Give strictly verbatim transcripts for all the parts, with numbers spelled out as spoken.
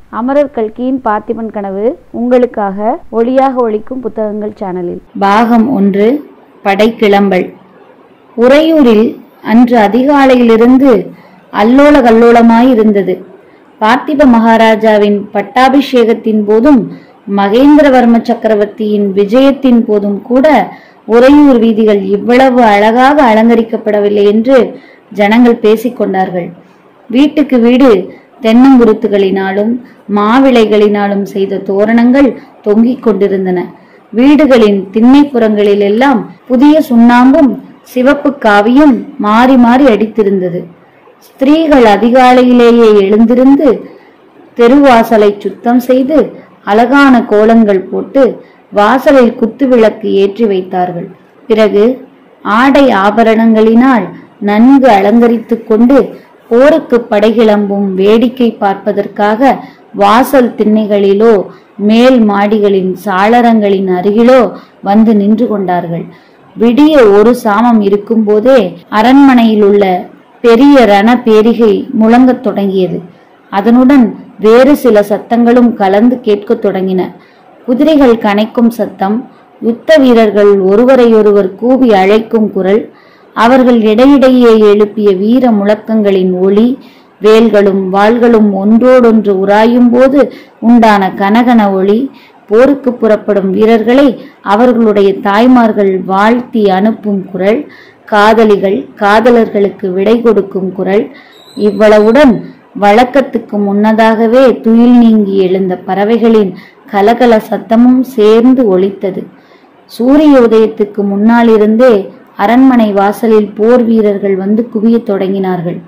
அமரர் கல்கியின் பார்த்திபன் கனவு உங்களுக்காக ஒளியாக ஒளிக்கும் புத்தகங்கள் சேனலில். பாகம் ஒன்று. படைக்கிளம்பல். உறையூரில் அன்று அதிகாலையிலிருந்து அல்லோல கல்லோலமாயிருந்தது. பார்த்திப மகாராஜாவின் பட்டாபிஷேகத்தின் போதும் மகேந்திரவர்ம சக்கரவர்த்தியின் விஜயத்தின் போதும் கூட உறையூர் வீதிகள் இவ்வளவு அழகாக அலங்கரிக்கப்படவில்லை என்று ஜனங்கள் பேசிக்கொண்டார்கள். வீட்டுக்கு வீடு தென்னங்குருத்துகளினாலும் மாவிளைகளினாலும் செய்த தோரணங்கள் தொங்கிக் கொண்டிருந்தன. வீடுகளின் திண்ணைப்புறங்களில் எல்லாம் புதிய சுண்ணாம்பும் சிவப்பு காவியும் மாறி மாறி அடித்திருந்தது. ஸ்திரீகள் அதிகாலையிலேயே எழுந்திருந்து தெருவாசலை சுத்தம் செய்து அழகான கோலங்கள் போட்டு வாசலில் குத்து விளக்கு ஏற்றி வைத்தார்கள். பிறகு ஆடை ஆபரணங்களினால் நன்கு அலங்கரித்து கொண்டு போருக்கு படைகிளம்பும் வேடிக்கை பார்ப்பதற்காக வாசல் திண்ணைகளிலோ மேல் மாடிகளின் சாளரங்களின் அருகிலோ வந்து நின்று கொண்டார்கள். விடிய ஒரு சாமம் இருக்கும் போதே அரண்மனையில் உள்ள பெரிய ரண பேரிகை முழங்கத் தொடங்கியது. அதனுடன் வேறு சில சத்தங்களும் கலந்து கேட்கத் தொடங்கின. குதிரைகள் கனைக்கும் சத்தம், யுத்த வீரர்கள் ஒருவரையொருவர் கூவி அழைக்கும் குரல், அவர்கள் இடையிடையே எழுப்பிய வீர முழக்கங்களின் ஒளி, வேல்களும் வாள்களும் ஒன்றோடொன்று உராயும் போது உண்டான கனகன ஒளி, போருக்கு புறப்படும் வீரர்களை அவர்களுடைய தாய்மார்கள் வாழ்த்தி அனுப்பும் குரல், காதலிகள் காதலர்களுக்கு விடை கொடுக்கும் குரல், இவ்வளவுடன் வழக்கத்துக்கு முன்னதாகவே துயில் நீங்கி எழுந்த பறவைகளின் கலகல சத்தமும் சேர்ந்து ஒலித்தது. சூரிய உதயத்துக்கு முன்னாலிருந்தே அரண்மனை வாசலில் போர் வீரர்கள் வந்து குவியத் தொடங்கினார்கள்.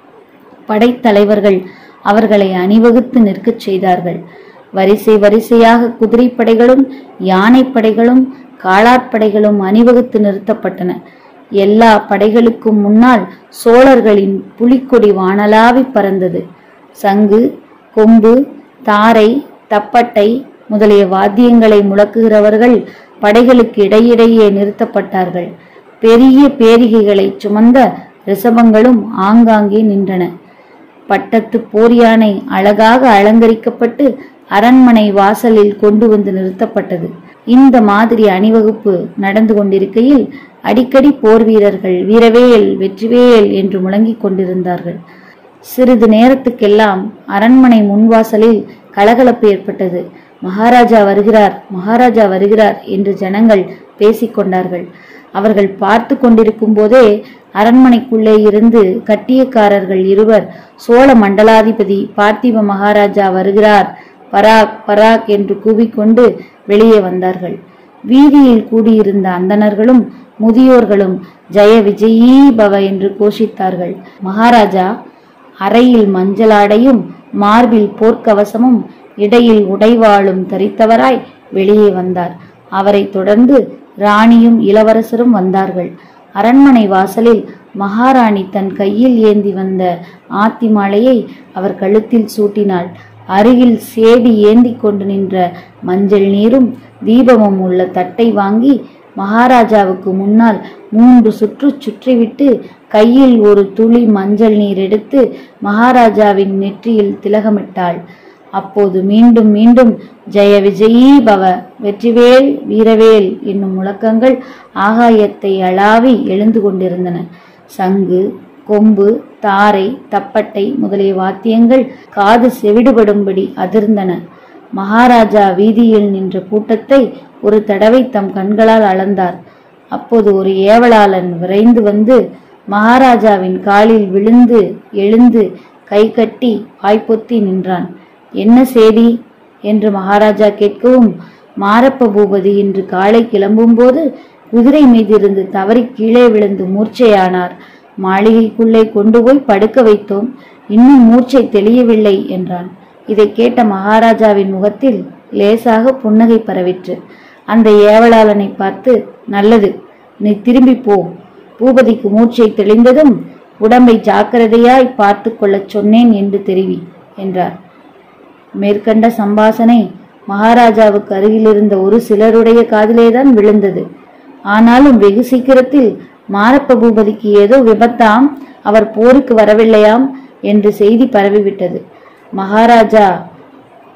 படைத்தலைவர்கள் அவர்களை அணிவகுத்து நிற்கச் செய்தார்கள். வரிசை வரிசையாக குதிரைப்படைகளும் யானைப்படைகளும் காலாட்படைகளும் அணிவகுத்து நிறுத்தப்பட்டன. எல்லா படைகளுக்கும் முன்னால் சோழர்களின் புலிக்கொடி வானலாவி பறந்தது. சங்கு, கொம்பு, தாரை, தப்பட்டை முதலிய வாத்தியங்களை முழக்குகிறவர்கள் படைகளுக்கு இடையிடையே நிறுத்தப்பட்டார்கள். பெரிய பேரிகைகளை சுமந்த ரிஷபங்களும் ஆங்காங்கே நின்றன. பட்டத்து போர் யானை அழகாக அலங்கரிக்கப்பட்டு அரண்மனை வாசலில் கொண்டு வந்து நிறுத்தப்பட்டது. இந்த மாதிரி அணிவகுப்பு நடந்து கொண்டிருக்கையில் அடிக்கடி போர் வீரர்கள் வீரவேல் வெற்றிவேல் என்று முழங்கிக் கொண்டிருந்தார்கள். சிறிது நேரத்துக்கெல்லாம் அரண்மனை முன்வாசலில் கலகலப்பு ஏற்பட்டது. மகாராஜா வருகிறார், மகாராஜா வருகிறார் என்று ஜனங்கள் பேசிக்கொண்டார்கள். அவர்கள் பார்த்து கொண்டிருக்கும் போதே அரண்மனைக்குள்ளே இருந்து கட்டியக்காரர்கள் இருவர் சோழ மண்டலாதிபதி பார்த்திப மகாராஜா வருகிறார், பராக் பராக் என்று கூவிக்கொண்டு வெளியே வந்தார்கள். வீதியில் கூடியிருந்த அந்தணர்களும் முதியோர்களும் ஜெய விஜயீ பவ என்று கோஷித்தார்கள். மகாராஜா அறையில் மஞ்சளாடையும் மார்பில் போர்க்கவசமும் இடையில் உடைவாளும் தரித்தவராய் வெளியே வந்தார். அவரை தொடர்ந்து ராணியும் இளவரசரும் வந்தார்கள். அரண்மனை வாசலில் மகாராணி தன் கையில் ஏந்தி வந்த ஆத்தி மாலையை அவர் கழுத்தில் சூட்டினாள். அருகில் சேடி ஏந்தி கொண்டு நின்ற மஞ்சள் நீரும் தீபமும் உள்ள தட்டை வாங்கி மகாராஜாவுக்கு முன்னால் மூன்று சுற்று சுற்றிவிட்டு கையில் ஒரு துளி மஞ்சள் நீர் எடுத்து மகாராஜாவின் நெற்றியில் திலகமிட்டாள். அப்போது மீண்டும் மீண்டும் ஜெய விஜயீ பவ, வெற்றிவேல் வீரவேல் என்னும் முழக்கங்கள் ஆகாயத்தை அளாவி எழுந்து கொண்டிருந்தன. சங்கு, கொம்பு, தாரை, தப்பட்டை முதலிய வாத்தியங்கள் காது செவிடுபடும்படி அதிர்ந்தன. மகாராஜா வீதியில் நின்ற கூட்டத்தை ஒரு தடவை தம் கண்களால் அளந்தார். அப்போது ஒரு ஏவலாளன் விரைந்து வந்து மகாராஜாவின் காலில் விழுந்து எழுந்து கை கட்டி வாய்ப்பொத்தி நின்றான். என்ன செய்தி என்று மகாராஜா கேட்கவும், மாரப்ப பூபதி இன்று காலை கிளம்பும் போது குதிரை மீதிருந்து தவறி கீழே விழுந்து மூர்ச்சையானார். மாளிகைக்குள்ளே கொண்டு போய் படுக்க வைத்தோம், இன்னும் மூர்ச்சை தெளியவில்லை என்றான். இதை கேட்ட மகாராஜாவின் முகத்தில் லேசாக புன்னகை பரவிற்று. அந்த ஏவலாளனை பார்த்து, நல்லது, நீ திரும்பி போ, பூபதிக்கு மூர்ச்சை தெளிந்ததும் உடம்பை ஜாக்கிரதையாய் பார்த்து கொள்ளச் சொன்னேன் என்று தெரிவி என்றார். மேற்கண்ட சம்பாசனை மகாராஜாவுக்கு அருகில் இருந்த ஒரு சிலருடைய காதிலேதான் விழுந்தது. ஆனாலும் வெகு சீக்கிரத்தில் மாரப்ப பூபதிக்கு ஏதோ விபத்தாம், அவர் போருக்கு வரவில்லையாம் என்று செய்தி பரவிவிட்டது. மகாராஜா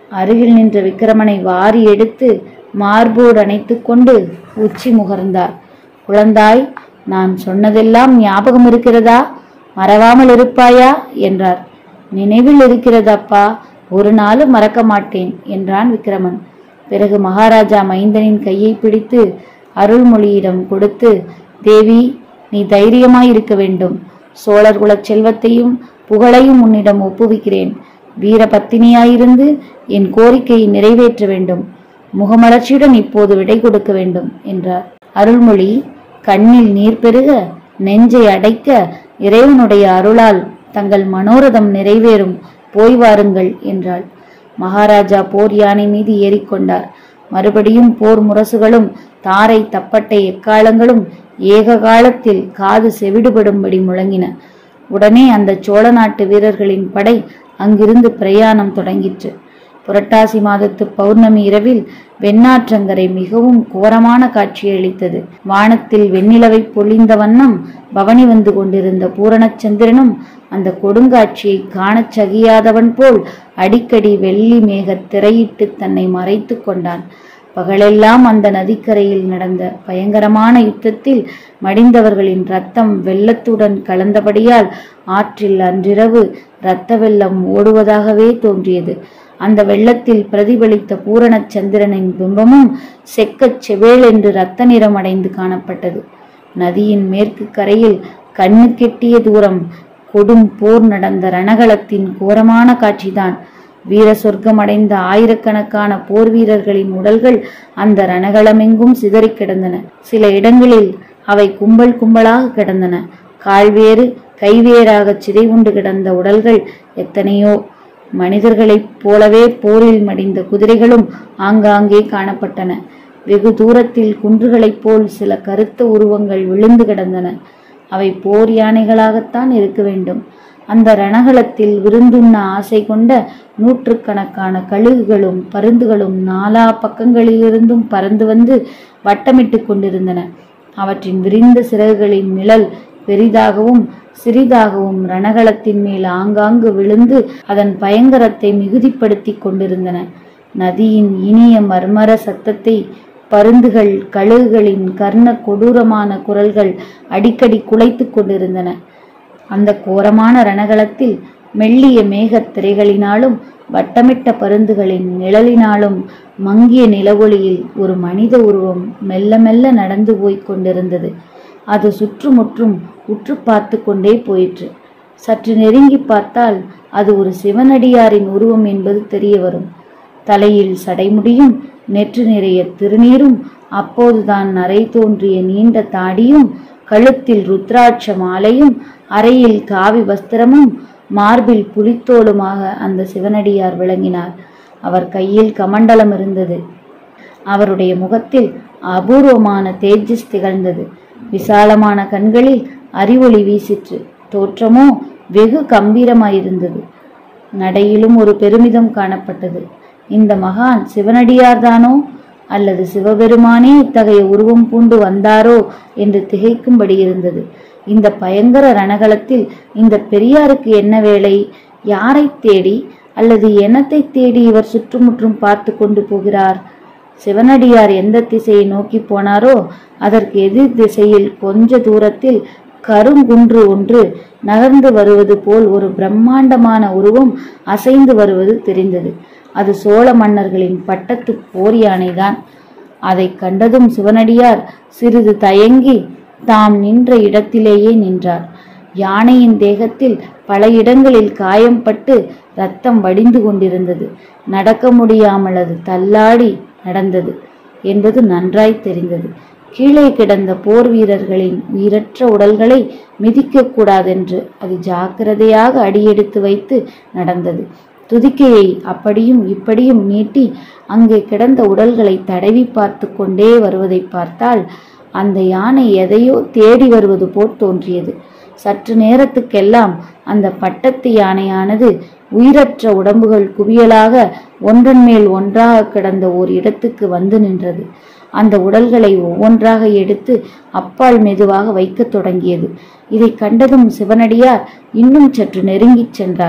அருகில் நின்ற விக்கிரமனை வாரி எடுத்து மார்போடு அணைத்து கொண்டு உச்சி முகர்ந்தார். குழந்தாய், நான் சொன்னதெல்லாம் ஞாபகம் இருக்கிறதா? மறவாமல் இருப்பாயா என்றார். நினைவில் இருக்கிறதப்பா, ஒரு நாளும் மறக்க மாட்டேன் என்றான் விக்கிரமன். பிறகு மகாராஜா மைந்தனின் கையை பிடித்து அருள்மொழியிடம் கொடுத்து, தேவி, நீ தைரியமாயிருக்க வேண்டும். சோழர் குலச் செல்வத்தையும் புகழையும் உன்னிடம் ஒப்புவிக்கிறேன். வீர பத்தினியாயிருந்து என் கோரிக்கையை நிறைவேற்ற வேண்டும். முகமலர்ச்சியுடன் இப்போது விடை கொடுக்க வேண்டும் என்றார். அருள்மொழி கண்ணில் நீர் பெருக நெஞ்சை அடைக்க, இறைவனுடைய அருளால் தங்கள் மனோரதம் நிறைவேறும், போய் வாருங்கள் என்றாள். மகாராஜா போர் யானை மீது ஏறிக்கொண்டார். மறுபடியும் போர் முரசுகளும் தாரை தப்பட்டை எக்காலங்களும் ஏக காலத்தில் காது செவிடுபடும்படி முழங்கின. உடனே அந்த சோழ நாட்டு வீரர்களின் படை அங்கிருந்து பிரயாணம் தொடங்கிற்று. புரட்டாசி மாதத்து பௌர்ணமி இரவில் வெண்ணாற்றங்கரை மிகவும் கோரமான காட்சியளித்தது. வானத்தில் வெண்ணிலவை பொழிந்த வண்ணம் பவனி வந்து கொண்டிருந்த பூரணச்சந்திரனும் அந்த கொடுங்காட்சியை காணச் சகியாதவன் போல் அடிக்கடி வெள்ளி மேக திரையிட்டு தன்னை மறைத்து கொண்டான். பகலெல்லாம் அந்த நதிக்கரையில் நடந்த பயங்கரமான யுத்தத்தில் மடிந்தவர்களின் இரத்தம் வெள்ளத்துடன் கலந்தபடியால் ஆற்றில் அன்றிரவு இரத்த வெள்ளம் ஓடுவதாகவே தோன்றியது. அந்த வெள்ளத்தில் பிரதிபலித்த பூரணச் சந்திரனின் பிம்பமும் செக்கச் செவேல் என்று இரத்த நிறம் அடைந்து காணப்பட்டது. நதியின் மேற்கு கரையில் கண்ணு கெட்டிய தூரம் கொடும் போர் நடந்த ரணகளத்தின் கோரமான காட்சிதான். வீர சொர்க்கம் அடைந்த ஆயிரக்கணக்கான போர் வீரர்களின் உடல்கள் அந்த ரணகளமெங்கும் சிதறி கிடந்தன. சில இடங்களில் அவை கும்பல் கும்பலாக கிடந்தன. கால்வேறு கைவேறாக சிதைவுண்டு கிடந்த உடல்கள் எத்தனையோ. மனிதர்களைப் போலவே போரில் மடிந்த குதிரைகளும் ஆங்காங்கே காணப்பட்டன. வெகு தூரத்தில் குன்றுகளைப் போல் சில கருத்த உருவங்கள் விழுந்து கிடந்தன. அவை போர் யானைகளாகத்தான் இருக்க வேண்டும். அந்த ரணகளத்தில் விருந்துண்ண ஆசை கொண்ட நூற்றுக்கணக்கான கழுகுகளும் பருந்துகளும் நாலா பக்கங்களிலிருந்தும் பறந்து வந்து வட்டமிட்டு கொண்டிருந்தன. அவற்றின் விரிந்த சிறகுகளின் நிழல் பெரிதாகவும் சிறிதாகவும் ரணகளத்தின் மேல் ஆங்காங்கு விழுந்து அதன் பயங்கரத்தை மிகுதிப்படுத்தி கொண்டிருந்தன. நதியின் இனிய மர்மர சத்தத்தை பருந்துகள் கழுகுகளின் கர்ண கொடூரமான குரல்கள் அடிக்கடி குலைத்து கொண்டிருந்தன. அந்த கோரமான ரணகளத்தில் மெல்லிய மேகத் திரைகளினாலும் வட்டமிட்ட பருந்துகளின் நிழலினாலும் மங்கிய நிலவொளியில் ஒரு மனித உருவம் மெல்ல மெல்ல நடந்து போய் கொண்டிருந்தது. அது சுற்றுமுற்றும் உற்று பார்த்து கொண்டே போயிற்று. சற்று நெருங்கி பார்த்தால் அது ஒரு சிவனடியாரின் உருவம் என்பது தெரிய வரும். தலையில் சடைமுடியும் நெற்று நிறைய திருநீரும் அப்போதுதான் நரை தோன்றிய நீண்ட தாடியும் கழுத்தில் ருத்ராட்ச மாலையும் அறையில் காவி வஸ்திரமும் மார்பில் புலித்தோளுமாக அந்த சிவனடியார் விளங்கினார். அவர் கையில் கமண்டலம் இருந்தது. அவருடைய முகத்தில் அபூர்வமான தேஜஸ் திகழ்ந்தது. விசாலமான கண்களில் அறிவொளி வீசிற்று. தோற்றமோ வெகு கம்பீரமாயிருந்தது. நடையிலும் ஒரு பெருமிதம் காணப்பட்டது. இந்த மகான் சிவனடியார்தானோ அல்லது சிவபெருமானே இத்தகைய உருவம் பூண்டு வந்தாரோ என்று திகைக்கும்படி இருந்தது. இந்த பயங்கர ரணகளத்தில் இந்த பெரியாருக்கு என்ன வேலை? யாரை தேடி அல்லது எனத்தை தேடி இவர் சுற்றுமுற்றும் பார்த்து கொண்டு போகிறார்? சிவனடியார் எந்த திசையை நோக்கி போனாரோ அதற்கு எதிர் திசையில் கொஞ்ச தூரத்தில் கருங்குன்று ஒன்று நகர்ந்து வருவது போல் ஒரு பிரம்மாண்டமான உருவம் அசைந்து வருவது தெரிந்தது. அது சோழ மன்னர்களின் பட்டத்து போர் யானைதான். அதை கண்டதும் சிவனடியார் சிறிது தயங்கி தாம் நின்ற இடத்திலேயே நின்றார். யானையின் தேகத்தில் பல இடங்களில் காயம்பட்டு இரத்தம் வடிந்து கொண்டிருந்தது. நடக்க முடியாமல் அது தள்ளாடி நடந்தது என்பது நன்றாய் தெரிந்தது. கீழே கிடந்த போர் வீரர்களின் உயிரற்ற உடல்களை மிதிக்க கூடாதென்று அது ஜாக்கிரதையாக அடியெடுத்து வைத்து நடந்தது. துதிக்கையை அப்படியும் இப்படியும் நீட்டி அங்கே கிடந்த உடல்களை தடவி பார்த்து கொண்டே வருவதை பார்த்தால் அந்த யானை எதையோ தேடி வருவது போல் தோன்றியது. சற்று நேரத்துக்கெல்லாம் அந்த பட்டத்து யானையானது உயிரற்ற உடம்புகள் குவியலாக ஒன்றன் மேல் ஒன்றாக கிடந்த ஓர் இடத்துக்கு வந்து நின்றது. அந்த உடல்களை ஒவ்வொன்றாக எடுத்து அப்பால் மெதுவாக வைக்க தொடங்கியது. இதை கண்டதும் சிவனடியார் இன்னும் சற்று நெருங்கிச் சென்றார்.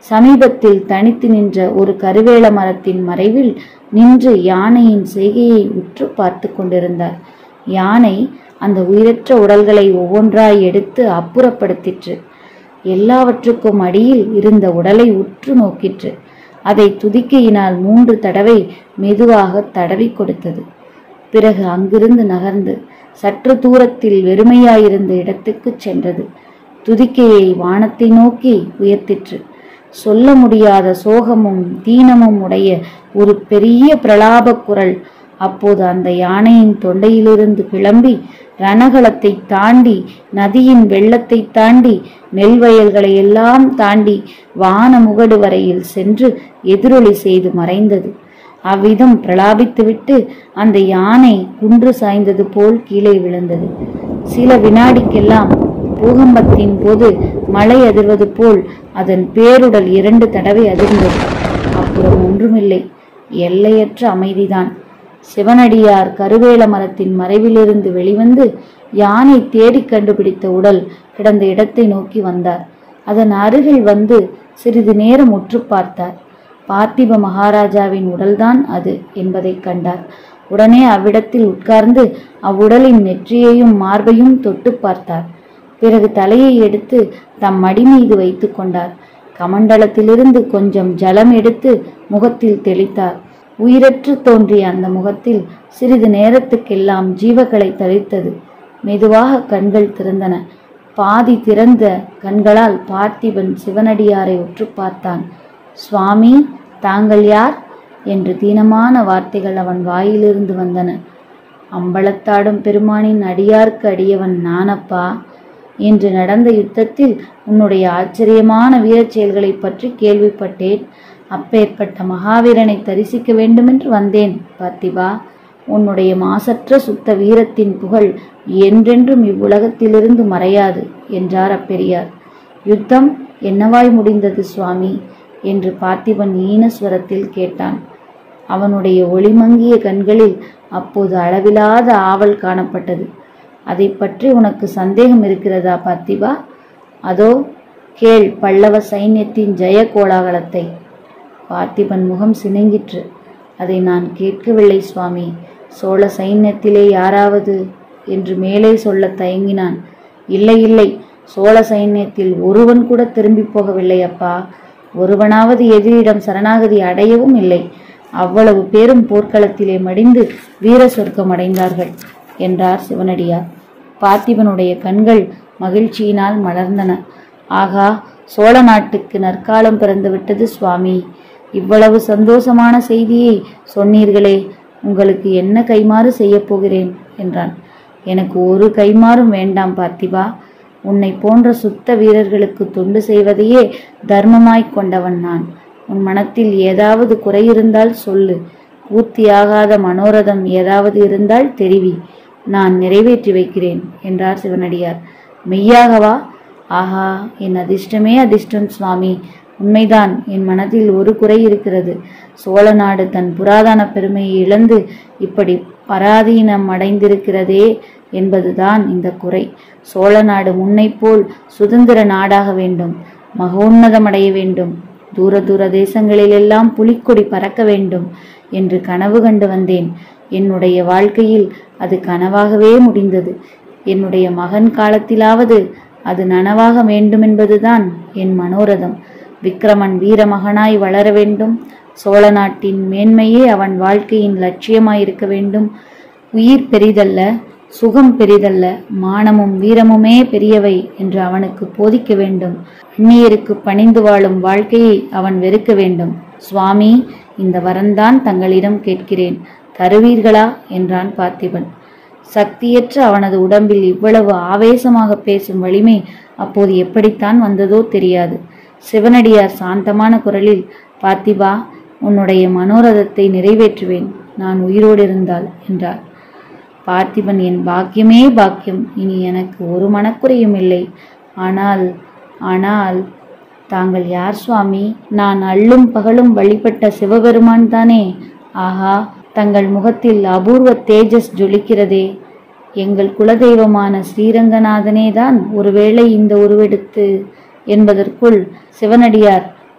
சமீபத்தில் தனித்து நின்ற ஒரு கருவேல மரத்தின் மறைவில் நின்று யானையின் செய்கையை உற்று பார்த்து கொண்டிருந்தார். யானை அந்த உயிரற்ற உடல்களை ஒவ்வொன்றாய் எடுத்து அப்புறப்படுத்திற்று. எல்லாவற்றுக்கும் அடியில் இருந்த உடலை உற்று நோக்கிற்று. அதை துதிக்கையினால் மூன்று தடவை மெதுவாக தடவி கொடுத்தது. பிறகு அங்கிருந்து நகர்ந்து சற்று தூரத்தில் வெறுமையாயிருந்த இடத்துக்கு சென்றது. துதிக்கையை வானத்தை நோக்கி உயர்த்திற்று. சொல்ல முடியாத சோகமும் தீனமும் உடைய ஒரு பெரிய பிரலாப குரல் அப்போது அந்த யானையின் தொண்டையிலிருந்து கிளம்பி ரணகளத்தை தாண்டி நதியின் வெள்ளத்தை தாண்டி நெல் வயல்களை எல்லாம் தாண்டி வான முகடு வரையில் சென்று எதிரொலி செய்து மறைந்தது. அவ்விதம் பிரலாபித்துவிட்டு அந்த யானை குன்று சாய்ந்தது போல் கீழே விழுந்தது. சில வினாடிக்கெல்லாம் பூகம்பத்தின் போது மழை அதிர்வது போல் அதன் பேருடல் இரண்டு தடவை அதிர்ந்தது. அப்புறம் ஒன்றுமில்லை, எல்லையற்ற அமைதிதான். சிவனடியார் கருவேல மரத்தின் மறைவிலிருந்து வெளிவந்து யானை தேடி கண்டுபிடித்த உடல் கிடந்த இடத்தை நோக்கி வந்தார். அதன் அருகில் வந்து சிறிது நேரம் உற்று பார்த்தார். பார்த்திப மகாராஜாவின் உடல்தான் அது என்பதை கண்டார். உடனே அவ்விடத்தில் உட்கார்ந்து அவ்வுடலின் நெற்றியையும் மார்பையும் தொட்டு பார்த்தார். பிறகு தலையை எடுத்து தம் மடி மீது வைத்து கொண்டார். கமண்டலத்திலிருந்து கொஞ்சம் ஜலம் எடுத்து முகத்தில் தெளித்தார். உயிரற்று தோன்றிய அந்த முகத்தில் சிறிது நேரத்துக்கெல்லாம் ஜீவகளை தளித்தது. மெதுவாக கண்கள் திறந்தன. பாதி திறந்த கண்களால் பார்த்திபன் சிவனடியாரை உற்று பார்த்தான். சுவாமி, தாங்கள் யார் என்று தீனமான வார்த்தைகள் அவன் வாயிலிருந்து வந்தன. அம்பலத்தாடும் பெருமானின் அடியார்க்கு அடியவன் நானப்பா. இன்று நடந்த யுத்தத்தில் உன்னுடைய ஆச்சரியமான வீரச் செயல்களை பற்றி கேள்விப்பட்டேன். அப்பேற்பட்ட மகாவீரனை தரிசிக்க வேண்டுமென்று வந்தேன் பார்த்திபா. உன்னுடைய மாசற்ற சுத்த வீரத்தின் புகழ் என்றென்றும் இவ்வுலகத்திலிருந்து மறையாது என்றார் அப்பெரியார். யுத்தம் என்னவாய் முடிந்தது சுவாமி என்று பார்த்திபன் ஈனஸ்வரத்தில் கேட்டான். அவனுடைய ஒளிமங்கிய கண்களில் அப்போது அளவிலாத ஆவல் காணப்பட்டது. அதை பற்றி உனக்கு சந்தேகம் இருக்கிறதா பார்த்திபா? அதோ கேள் பல்லவ சைன்யத்தின் ஜெய கோலாகலத்தை. பார்த்திபன் முகம் சினுங்கிற்று. அதை நான் கேட்கவில்லை சுவாமி. சோழ சைன்யத்திலே யாராவது என்று மேலே சொல்ல தயங்கினான். இல்லை இல்லை, சோழ சைன்யத்தில் ஒருவன் கூட திரும்பி போகவில்லை அப்பா. ஒருவனாவது எதிரிடம் சரணாகதி அடையவும் இல்லை. அவ்வளவு பேரும் போர்க்களத்திலே மடிந்து வீர சொர்க்கம் அடைந்தார்கள் என்றார் சிவனடியார். பார்த்திபனுடைய கண்கள் மகிழ்ச்சியினால் மலர்ந்தன. ஆகா, சோழ நாட்டுக்கு நற்காலம் பிறந்து விட்டது சுவாமி. இவ்வளவு சந்தோஷமான செய்தியை சொன்னீர்களே, உங்களுக்கு என்ன கைமாறு செய்ய போகிறேன் என்றான். எனக்கு ஒரு கைமாறும் வேண்டாம் பார்த்திபா. உன்னை போன்ற சுத்த வீரர்களுக்கு தொண்டு செய்வதையே தர்மமாய்க் கொண்டவன் நான். உன் மனத்தில் ஏதாவது குறை இருந்தால் சொல்லு. பூர்த்தியாகாத மனோரதம் ஏதாவது இருந்தால் தெரிவி, நான் நிறைவேற்றி வைக்கிறேன் என்றார் சிவனடியார். மெய்யாகவா? ஆஹா, என் அதிர்ஷ்டமே அதிர்ஷ்டம் சுவாமி. உண்மைதான், என் மனதில் ஒரு குறை இருக்கிறது. சோழ நாடு தன் புராதன பெருமையை இழந்து இப்படி பராதீனம் அடைந்திருக்கிறதே என்பதுதான் இந்த குறை. சோழ நாடு முன்னை போல் சுதந்திர நாடாக வேண்டும், மகோன்னதமடைய வேண்டும், தூர தூர தேசங்களிலெல்லாம் புலிக்கொடி பறக்க வேண்டும் என்று கனவு கண்டு வந்தேன். என்னுடைய வாழ்க்கையில் அது கனவாகவே முடிந்தது. என்னுடைய மகன் காலத்திலாவது அது நனவாக வேண்டுமென்பதுதான் என் மனோரதம். விக்கிரமன் வீரமகனாய் வளர வேண்டும். சோழ நாட்டின் மேன்மையே அவன் வாழ்க்கையின் லட்சியமாயிருக்க வேண்டும். உயிர் பெரிதல்ல, சுகம் பெரிதல்ல, மானமும் வீரமுமே பெரியவை என்று அவனுக்கு போதிக்க வேண்டும். அந்நியருக்கு பணிந்து வாழும் வாழ்க்கையை அவன் வெறுக்க வேண்டும். சுவாமி, இந்த வரந்தான் தங்களிடம் கேட்கிறேன், தருவீர்களா என்றான் பார்த்திபன். சக்தியற்ற அவனது உடம்பில் இவ்வளவு ஆவேசமாக பேசும் வலிமை அப்போது எப்படித்தான் வந்ததோ தெரியாது. சிவனடியார் சாந்தமான குரலில், பார்த்திபா, உன்னுடைய மனோரதத்தை நிறைவேற்றுவேன், நான் உயிரோடு இருந்தால் என்றார். பார்த்திபன், என் பாக்கியமே பாக்கியம். இனி எனக்கு ஒரு மனக்குறையும் இல்லை. ஆனால் ஆனால் தாங்கள் யார் சுவாமி? நான் அள்ளும் பகலும் வழிபட்ட சிவபெருமான் தானே. ஆஹா, தங்கள் முகத்தில் அபூர்வ தேஜஸ் ஜொலிக்கிறதே. எங்கள் குலதெய்வமான ஸ்ரீரங்கநாதனே தான் ஒருவேளை இந்த உருவெடுத்து என்பதற்குள் சிவனடியார்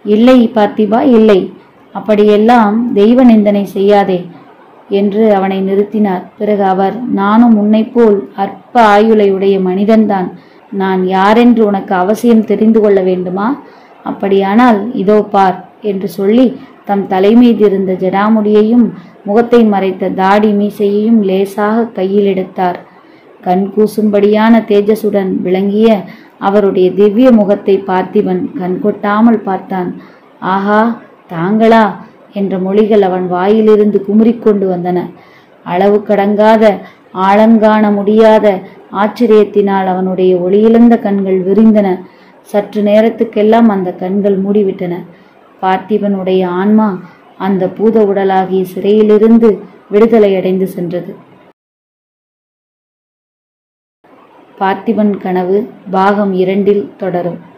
இல்லை பார்த்திபா, இல்லை, அப்படியெல்லாம் தெய்வ நிந்தனை செய்யாதே என்று அவனை நிறுத்தினார். பிறகு அவர், நானும் உன்னை போல் அற்ப ஆயுளையுடைய மனிதன்தான். நான் யாரென்று உனக்கு அவசியம் தெரிந்து கொள்ள வேண்டுமா? அப்படியானால் இதோ பார் என்று சொல்லி தம் தலைமீதிருந்த ஜடாமுடியையும் முகத்தை மறைத்த தாடி மீசையையும் லேசாக கையில் எடுத்தார். கண் கூசும்படியான தேஜசுடன் விளங்கிய அவருடைய திவ்ய முகத்தை பார்த்திபன் கண்கொட்டாமல் பார்த்தான். ஆஹா, தாங்களா என்ற மொழிகள் அவன் வாயிலிருந்து குமுறிக்கொண்டு வந்தன. அளவு கடங்காத ஆழங்காண முடியாத ஆச்சரியத்தினால் அவனுடைய ஒளியிழந்த கண்கள் விரிந்தன. சற்று நேரத்துக்கெல்லாம் அந்த கண்கள் மூடிவிட்டன. பார்த்திபனுடைய ஆன்மா அந்த பூத உடலாகிய சிறையிலிருந்து விடுதலை அடைந்து சென்றது. பார்த்திபன் கனவு பாகம் இரண்டில் தொடரும்.